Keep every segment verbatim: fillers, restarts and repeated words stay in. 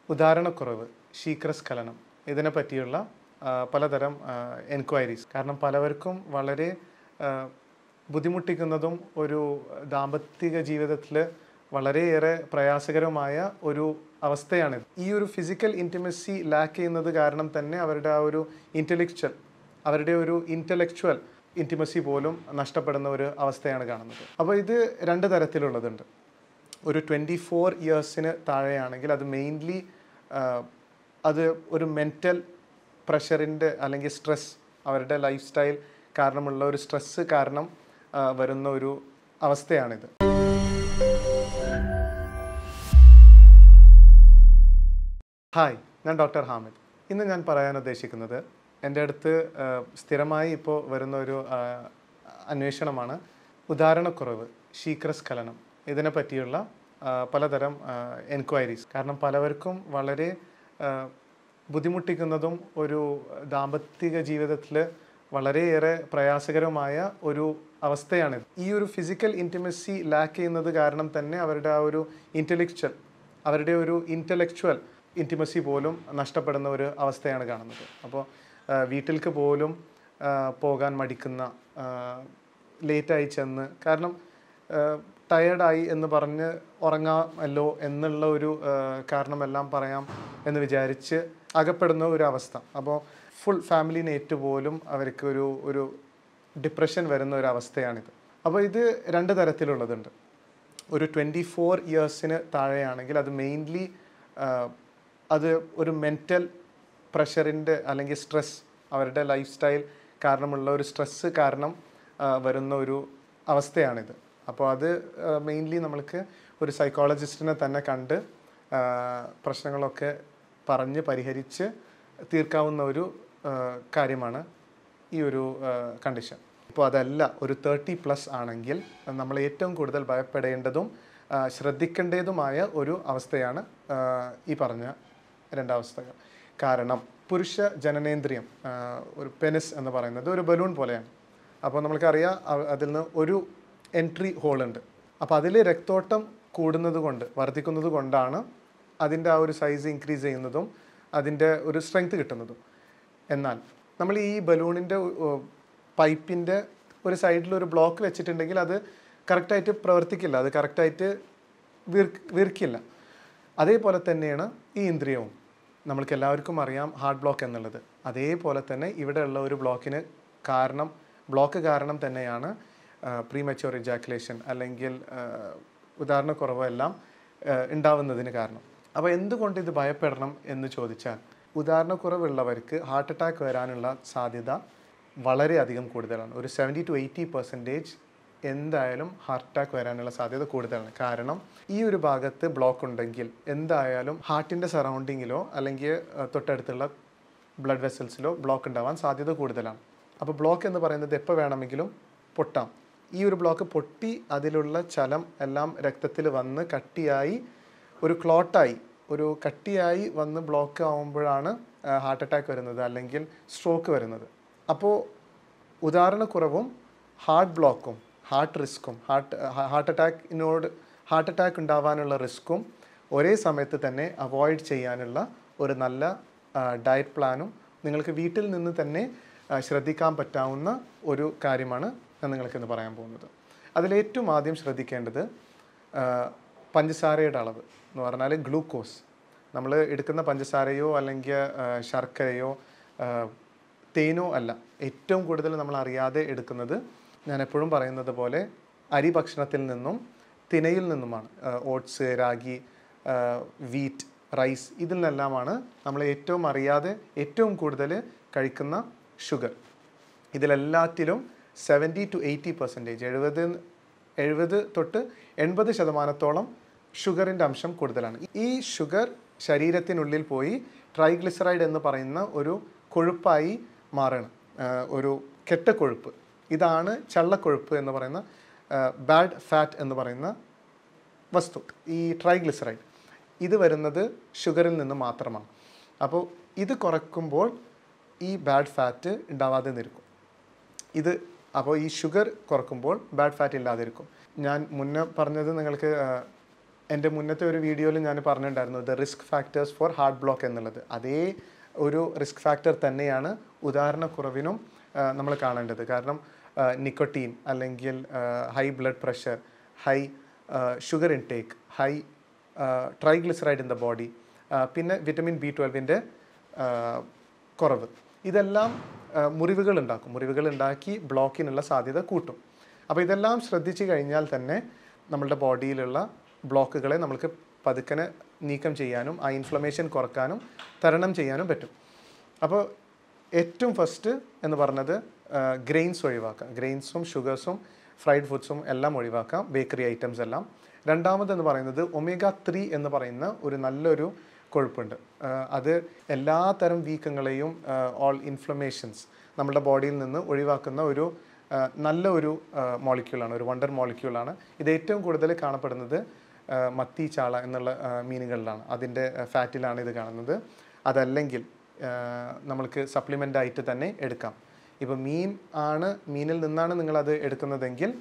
udharana ശീഘ്രസ്ഖലനം ഇതിനെ പറ്റിയുള്ള പലതരം എൻക്വയറീസ്. കാരണം പലവർക്കും വളരെ ബുദ്ധിമുട്ടിക്കുന്നതും ഒരു ദാമ്പത്തിക ജീവിതത്തിൽ വളരെയേറെ പ്രയാസകരമായ ഒരു അവസ്ഥയാണിത്. ഈ ഒരു ഫിസിക്കൽ ഇൻറ്റിമസി ലാക്ക് ചെയ്യുന്നത് കാരണം തന്നെ അവരുടെ ആ ഒരു ഇൻ്റലക്ച്വൽ അവരുടെ ഒരു ഇൻ്റലക്ച്വൽ ഇൻറ്റിമസി പോലും നഷ്ടപ്പെടുന്ന ഒരു അവസ്ഥയാണ് കാണുന്നത്. അപ്പോൾ ഇത് രണ്ട് തരത്തിലുള്ളതുണ്ട്. ഒരു ട്വൻറ്റി ഫോർ ഇയേഴ്സിന് താഴെയാണെങ്കിൽ അത് മെയിൻലി അത് ഒരു മെൻ്റൽ പ്രഷറിൻ്റെ അല്ലെങ്കിൽ സ്ട്രെസ്, അവരുടെ ലൈഫ് സ്റ്റൈൽ കാരണമുള്ള ഒരു സ്ട്രെസ്സ് കാരണം വരുന്ന ഒരു അവസ്ഥയാണിത്. ഹായ്, ഞാൻ ഡോക്ടർ ഹാമിദ്. ഇന്ന് ഞാൻ പറയാൻ ഉദ്ദേശിക്കുന്നത് എൻ്റെ അടുത്ത് സ്ഥിരമായി ഇപ്പോൾ വരുന്ന ഒരു അന്വേഷണമാണ് ഉദാഹരണക്കുറവ്, ശീഘ്രസ്ഖലനം ഇതിനെ പറ്റിയുള്ള പലതരം എൻക്വയറീസ്. കാരണം പലവർക്കും വളരെ ബുദ്ധിമുട്ടിക്കുന്നതും ഒരു ദാമ്പത്തിക ജീവിതത്തിൽ വളരെയേറെ പ്രയാസകരമായ ഒരു അവസ്ഥയാണിത്. ഈ ഒരു ഫിസിക്കൽ ഇൻറ്റിമസി ലാക്ക് ചെയ്യുന്നത് കാരണം തന്നെ അവരുടെ ആ ഒരു ഇൻ്റലക്ച്വൽ അവരുടെ ഒരു ഇൻ്റലക്ച്വൽ ഇൻറ്റിമസി പോലും നഷ്ടപ്പെടുന്ന ഒരു അവസ്ഥയാണ് കാണുന്നത്. അപ്പോൾ വീട്ടിലേക്ക് പോലും പോകാൻ മടിക്കുന്ന, ലേറ്റായി ചെന്ന്, കാരണം ടയേർഡായി എന്ന് പറഞ്ഞ് ഉറങ്ങാമല്ലോ എന്നുള്ള ഒരു കാരണമെല്ലാം പറയാം എന്ന് വിചാരിച്ച് അകപ്പെടുന്ന ഒരു അവസ്ഥ. അപ്പോൾ ഫുൾ ഫാമിലിനേറ്റ് പോലും അവർക്ക് ഒരു ഒരു ഡിപ്രഷൻ വരുന്ന ഒരു അവസ്ഥയാണിത്. അപ്പോൾ ഇത് രണ്ട് തരത്തിലുള്ളതുണ്ട്. ഒരു ട്വൻറ്റി ഫോർ ഇയേഴ്സിന് താഴെയാണെങ്കിൽ അത് മെയിൻലി അത് ഒരു മെൻ്റൽ പ്രഷറിൻ്റെ അല്ലെങ്കിൽ സ്ട്രെസ്, അവരുടെ ലൈഫ് സ്റ്റൈൽ കാരണമുള്ള ഒരു സ്ട്രെസ്സ് കാരണം വരുന്ന ഒരു അവസ്ഥയാണിത്. അപ്പോൾ അത് മെയിൻലി നമ്മൾക്ക് ഒരു സൈക്കോളജിസ്റ്റിനെ തന്നെ കണ്ട് പ്രശ്നങ്ങളൊക്കെ പറഞ്ഞ് പരിഹരിച്ച് തീർക്കാവുന്ന ഒരു കാര്യമാണ് ഈ ഒരു കണ്ടീഷൻ. ഇപ്പോൾ അതല്ല ഒരു തേർട്ടി പ്ലസ് ആണെങ്കിൽ നമ്മൾ ഏറ്റവും കൂടുതൽ ഭയപ്പെടേണ്ടതും ശ്രദ്ധിക്കേണ്ടതുമായ ഒരു അവസ്ഥയാണ് ഈ പറഞ്ഞ രണ്ടവസ്ഥകൾ. കാരണം പുരുഷ ജനനേന്ദ്രിയം, ഒരു പെനിസ് എന്ന് പറയുന്നത് ഒരു ബലൂൺ പോലെയാണ്. അപ്പോൾ നമ്മൾക്കറിയാം അതിൽ നിന്ന് ഒരു എൻട്രി ഹോളുണ്ട്. അപ്പോൾ അതിൽ രക്തോട്ടം കൂടുന്നത് കൊണ്ട്, വർദ്ധിക്കുന്നത് കൊണ്ടാണ് അതിൻ്റെ ആ ഒരു സൈസ് ഇൻക്രീസ് ചെയ്യുന്നതും അതിൻ്റെ ഒരു സ്ട്രെങ്ത് കിട്ടുന്നതും. എന്നാൽ നമ്മൾ ഈ ബലൂണിൻ്റെ പൈപ്പിൻ്റെ ഒരു സൈഡിലൊരു ബ്ലോക്ക് വെച്ചിട്ടുണ്ടെങ്കിൽ അത് കറക്റ്റായിട്ട് പ്രവർത്തിക്കില്ല, അത് കറക്റ്റായിട്ട് വീർ വീർക്കില്ല. അതേപോലെ തന്നെയാണ് ഈ ഇന്ദ്രിയവും. നമ്മൾക്ക് എല്ലാവർക്കും അറിയാം ഹാർട്ട് ബ്ലോക്ക് എന്നുള്ളത്. അതേപോലെ തന്നെ ഇവിടെയുള്ള ഒരു ബ്ലോക്കിന് കാരണം ബ്ലോക്ക് കാരണം തന്നെയാണ് പ്രീ മെച്യൂർ ഇജാക്കുലേഷൻ അല്ലെങ്കിൽ ഉദാഹരണക്കുറവ് എല്ലാം ഉണ്ടാവുന്നതിന് കാരണം. അപ്പോൾ എന്തുകൊണ്ട് ഇത് ഭയപ്പെടണം എന്ന് ചോദിച്ചാൽ, ഉദാഹരണക്കുറവുള്ളവർക്ക് ഹാർട്ട് അറ്റാക്ക് വരാനുള്ള സാധ്യത വളരെയധികം കൂടുതലാണ്. ഒരു സെവൻറ്റി ടു എയ്റ്റി പെർസെൻറ്റേജ് എന്തായാലും ഹാർട്ട് അറ്റാക്ക് വരാനുള്ള സാധ്യത കൂടുതലാണ്. കാരണം ഈ ഒരു ഭാഗത്ത് ബ്ലോക്ക് ഉണ്ടെങ്കിൽ എന്തായാലും ഹാർട്ടിൻ്റെ സറൗണ്ടിങ്ങിലോ അല്ലെങ്കിൽ തൊട്ടടുത്തുള്ള ബ്ലഡ് വെസൽസിലോ ബ്ലോക്ക് ഉണ്ടാവാൻ സാധ്യത കൂടുതലാണ്. അപ്പോൾ ബ്ലോക്ക് എന്ന് പറയുന്നത് എപ്പോൾ വേണമെങ്കിലും പൊട്ടാം. ഈ ഒരു ബ്ലോക്ക് പൊട്ടി അതിലുള്ള ചലം എല്ലാം രക്തത്തിൽ വന്ന് കട്ടിയായി ഒരു ക്ലോട്ടായി ഒരു കട്ടിയായി വന്ന് ബ്ലോക്ക് ആവുമ്പോഴാണ് ഹാർട്ട് അറ്റാക്ക് വരുന്നത് അല്ലെങ്കിൽ സ്ട്രോക്ക് വരുന്നത്. അപ്പോൾ ഉദാഹരണക്കുറവും ഹാർട്ട് ബ്ലോക്കും ഹാർട്ട് റിസ്ക്കും ഹാർട്ട് ഹാർട്ട് അറ്റാക്കിനോട് ഹാർട്ട് അറ്റാക്ക് ഉണ്ടാവാനുള്ള റിസ്ക്കും ഒരേ സമയത്ത് തന്നെ അവോയ്ഡ് ചെയ്യാനുള്ള ഒരു നല്ല ഡയറ്റ് പ്ലാനും നിങ്ങൾക്ക് വീട്ടിൽ നിന്ന് തന്നെ ശ്രദ്ധിക്കാൻ പറ്റാവുന്ന ഒരു കാര്യമാണ് ഞാൻ നിങ്ങൾക്കിന്ന് പറയാൻ പോകുന്നത്. അതിലേറ്റവും ആദ്യം ശ്രദ്ധിക്കേണ്ടത് പഞ്ചസാരയുടെ അളവ് എന്ന് പറഞ്ഞാൽ ഗ്ലൂക്കോസ്. നമ്മൾ എടുക്കുന്ന പഞ്ചസാരയോ അല്ലെങ്കിൽ ശർക്കരയോ തേനോ അല്ല, ഏറ്റവും കൂടുതൽ നമ്മൾ അറിയാതെ എടുക്കുന്നത്, ഞാൻ എപ്പോഴും പറയുന്നത് പോലെ, അരി ഭക്ഷണത്തിൽ നിന്നും തിനയിൽ നിന്നുമാണ്. ഓട്സ്, രാഗി, വീറ്റ്, റൈസ്, ഇതിൽ നിന്നെല്ലാമാണ് നമ്മൾ ഏറ്റവും അറിയാതെ ഏറ്റവും കൂടുതൽ കഴിക്കുന്ന ഷുഗർ. ഇതിലെല്ലാറ്റിലും സെവൻറ്റി ടു എയ്റ്റി പെർസെൻറ്റേജ് എഴുപത് എഴുപത് തൊട്ട് എൺപത് ശതമാനത്തോളം ഷുഗറിൻ്റെ അംശം കൂടുതലാണ്. ഈ ഷുഗർ ശരീരത്തിനുള്ളിൽ പോയി ട്രൈഗ്ലിസറൈഡ് എന്ന് പറയുന്ന ഒരു കൊഴുപ്പായി മാറണം, ഒരു കെട്ട കൊഴുപ്പ്. ഇതാണ് ചള്ളക്കൊഴുപ്പ് എന്ന് പറയുന്ന ബാഡ് ഫാറ്റ് എന്ന് പറയുന്ന വസ്തു. ഈ ട്രൈഗ്ലിസറൈഡ് ഇത് വരുന്നത് ഷുഗറിൽ നിന്ന് മാത്രമാണ്. അപ്പോൾ ഇത് കുറയ്ക്കുമ്പോൾ ഈ ബാഡ് ഫാറ്റ് ഉണ്ടാവാതെ നിൽക്കും. ഇത് അപ്പോൾ ഈ ഷുഗർ കുറക്കുമ്പോൾ ബാഡ് ഫാറ്റ് ഇല്ലാതിരിക്കും. ഞാൻ മുന്നേ പറഞ്ഞത് നിങ്ങൾക്ക് എൻ്റെ മുന്നത്തെ ഒരു വീഡിയോയിൽ ഞാൻ പറഞ്ഞിട്ടുണ്ടായിരുന്നു the risk factors for heart block എന്നുള്ളത്. അതേ ഒരു റിസ്ക് ഫാക്ടർ തന്നെയാണ് ഉദാഹരണക്കുറവിനും നമ്മൾ കാണേണ്ടത്. കാരണം നിക്കോട്ടീൻ അല്ലെങ്കിൽ high blood pressure, high sugar intake, high triglyceride in the body, പിന്നെ വിറ്റമിൻ ബി ട്വൽവിൻ്റെ കുറവ്, ഇതെല്ലാം മുറിവുകൾ ഉണ്ടാക്കും. മുറിവുകൾ ഉണ്ടാക്കി ബ്ലോക്കിനുള്ള സാധ്യത കൂട്ടും. അപ്പോൾ ഇതെല്ലാം ശ്രദ്ധിച്ചു കഴിഞ്ഞാൽ തന്നെ നമ്മളുടെ ബോഡിയിലുള്ള ബ്ലോക്കുകളെ നമുക്ക് പതുക്കനെ നീക്കം ചെയ്യാനും ആ ഇൻഫ്ലമേഷൻ കുറക്കാനും തരണം ചെയ്യാനും പറ്റും. അപ്പോൾ ഏറ്റവും ഫസ്റ്റ് എന്ന് പറഞ്ഞത് ഗ്രെയിൻസ് ഒഴിവാക്കാം. ഗ്രെയിൻസും ഷുഗേഴ്സും ഫ്രൈഡ് ഫുഡ്സും എല്ലാം ഒഴിവാക്കാം, ബേക്കറി ഐറ്റംസ് എല്ലാം. രണ്ടാമതെന്ന് പറയുന്നത് ഒമേഗ ത്രീ എന്ന് പറയുന്ന ഒരു നല്ലൊരു കൊഴുപ്പുണ്ട്. അത് എല്ലാ തരം വീക്കങ്ങളെയും ഓൾ ഇൻഫ്ലമേഷൻസ് നമ്മുടെ ബോഡിയിൽ നിന്ന് ഒഴിവാക്കുന്ന ഒരു നല്ല ഒരു മോളിക്യൂളാണ്, ഒരു വണ്ടർ മോളിക്യൂളാണ്. ഇത് ഏറ്റവും കൂടുതൽ കാണപ്പെടുന്നത് മത്തി, ചാള എന്നുള്ള മീനുകളിലാണ്, അതിൻ്റെ ഫാറ്റിലാണ് ഇത് കാണുന്നത്. അതല്ലെങ്കിൽ നമ്മൾക്ക് സപ്ലിമെൻ്റായിട്ട് തന്നെ എടുക്കാം. ഇപ്പോൾ മീൻ ആണ്, മീനിൽ നിന്നാണ് നിങ്ങളത് എടുക്കുന്നതെങ്കിൽ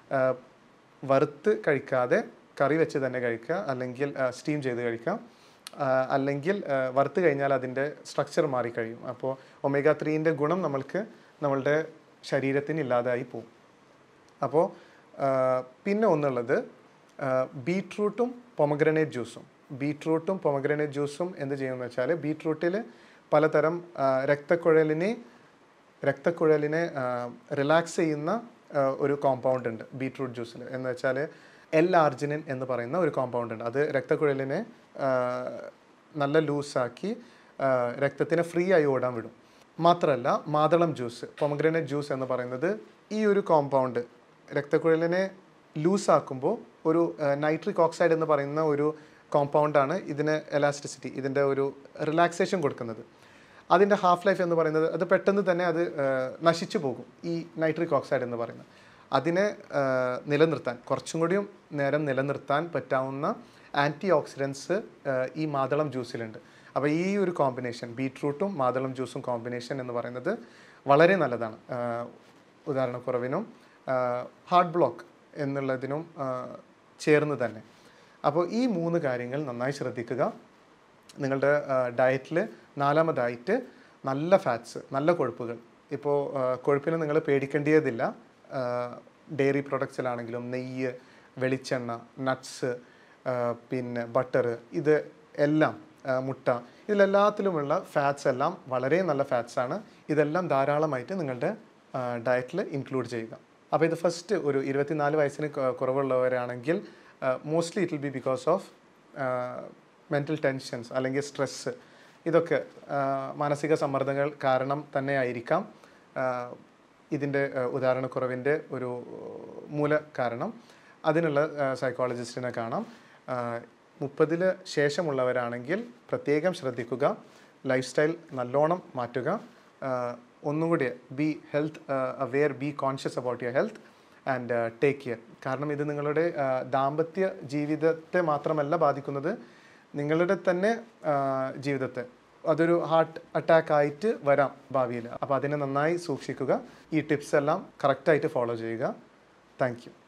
വറുത്ത് കഴിക്കാതെ കറി വെച്ച് തന്നെ കഴിക്കുക, അല്ലെങ്കിൽ സ്റ്റീം ചെയ്ത് കഴിക്കാം. അല്ലെങ്കിൽ വറുത്ത് കഴിഞ്ഞാൽ അതിൻ്റെ സ്ട്രക്ചർ മാറിക്കഴിയും. അപ്പോൾ ഒമേഗ ത്രീൻ്റെ ഗുണം നമ്മൾക്ക് നമ്മളുടെ ശരീരത്തിന് ഇല്ലാതായി പോകും. അപ്പോൾ പിന്നെ ഒന്നുള്ളത് ബീട്രൂട്ടും പൊമഗ്രനേറ്റ് ജ്യൂസും. ബീട്രൂട്ടും പൊമഗ്രനേറ്റ് ജ്യൂസും എന്ത് ചെയ്യുമെന്ന് വെച്ചാൽ, ബീട്രൂട്ടിൽ പലതരം രക്തക്കുഴലിനെ രക്തക്കുഴലിനെ റിലാക്സ് ചെയ്യുന്ന ഒരു കോമ്പൗണ്ട് ഉണ്ട് ബീട്രൂട്ട് ജ്യൂസിൽ. എന്ന് വെച്ചാൽ എൽ ആർജിനിൻ എന്ന് പറയുന്ന ഒരു കോമ്പൗണ്ട് ഉണ്ട്. അത് രക്തക്കുഴലിനെ നല്ല ലൂസാക്കി രക്തത്തിനെ ഫ്രീ ആയി ഓടാൻ വിടും. മാത്രമല്ല മാതളം ജ്യൂസ്, പൊമഗ്രനേറ്റ് ജ്യൂസ് എന്ന് പറയുന്നത് ഈ ഒരു കോമ്പൗണ്ട് രക്തക്കുഴലിനെ ലൂസാക്കുമ്പോൾ ഒരു നൈട്രിക് ഓക്സൈഡ് എന്ന് പറയുന്ന ഒരു കോമ്പൗണ്ടാണ് ഇതിന് എലാസ്റ്റിസിറ്റി, ഇതിൻ്റെ ഒരു റിലാക്സേഷൻ കൊടുക്കുന്നത്. അതിൻ്റെ ഹാഫ് ലൈഫ് എന്ന് പറയുന്നത് അത് പെട്ടെന്ന് തന്നെ അത് നശിച്ചു പോകും. ഈ നൈട്രിക് ഓക്സൈഡ് എന്ന് പറയുന്നത് അതിനെ നിലനിർത്താൻ, കുറച്ചും കൂടിയും നേരം നിലനിർത്താൻ പറ്റാവുന്ന ആൻറ്റി ഓക്സിഡൻസ് ഈ മാതളം ജ്യൂസിലുണ്ട്. അപ്പോൾ ഈ ഒരു കോമ്പിനേഷൻ, ബീട്രൂട്ടും മാതളം ജ്യൂസും കോമ്പിനേഷൻ എന്ന് പറയുന്നത് വളരെ നല്ലതാണ് ഉദാഹരണക്കുറവിനും ഹാർട്ട് ബ്ലോക്ക് എന്നുള്ളതിനും ചേർന്ന് തന്നെ. അപ്പോൾ ഈ മൂന്ന് കാര്യങ്ങൾ നന്നായി ശ്രദ്ധിക്കുക. നിങ്ങളുടെ ഡയറ്റിൽ നാലാമതായിട്ട് നല്ല ഫാറ്റ്സ്, നല്ല കൊഴുപ്പുകൾ. ഇപ്പോൾ കൊഴുപ്പിന് നിങ്ങൾ പേടിക്കേണ്ടതില്ല. ഡെയറി പ്രൊഡക്ട്സിലാണെങ്കിലും നെയ്യ്, വെളിച്ചെണ്ണ, നട്ട്സ്, പിന്നെ ബട്ടർ, ഇത് എല്ലാം, മുട്ട, ഇതിലെല്ലാത്തിലുമുള്ള ഫാറ്റ്സ് എല്ലാം വളരെ നല്ല ഫാറ്റ്സാണ്. ഇതെല്ലാം ധാരാളമായിട്ട് നിങ്ങളുടെ ഡയറ്റിൽ ഇൻക്ലൂഡ് ചെയ്യുക. അപ്പോൾ ഇത് ഫസ്റ്റ് ഒരു ഇരുപത്തിനാല് വയസ്സിന് കുറവുള്ളവരാണെങ്കിൽ mostly it will be because of mental tensions അല്ലെങ്കിൽ സ്ട്രെസ്സ്, ഇതൊക്കെ മാനസിക സമ്മർദ്ദങ്ങൾ കാരണം തന്നെ ആയിരിക്കാം ഇതിൻ്റെ ഉദാഹരണക്കുറവിൻ്റെ ഒരു മൂല കാരണം. അതിനുള്ള സൈക്കോളജിസ്റ്റിനെ കാണാം. മുപ്പതിന് ശേഷമുള്ളവരാണെങ്കിൽ പ്രത്യേകം ശ്രദ്ധിക്കുക, ലൈഫ് സ്റ്റൈൽ നല്ലോണം മാറ്റുക. ഒന്നും കൂടി be health aware, be conscious about your health and take care. കാരണം ഇത് നിങ്ങളുടെ ദാമ്പത്യ ജീവിതത്തെ മാത്രമല്ല ബാധിക്കുന്നത്, നിങ്ങളുടെ തന്നെ ജീവിതത്തെ. അതൊരു ഹാർട്ട് അറ്റാക്ക് ആയിട്ട് വരാം ഭാവിയിൽ. അപ്പോൾ അതിനെ നന്നായി സൂക്ഷിക്കുക. ഈ ടിപ്സ് എല്ലാം കറക്റ്റായിട്ട് ഫോളോ ചെയ്യുക. Thank U.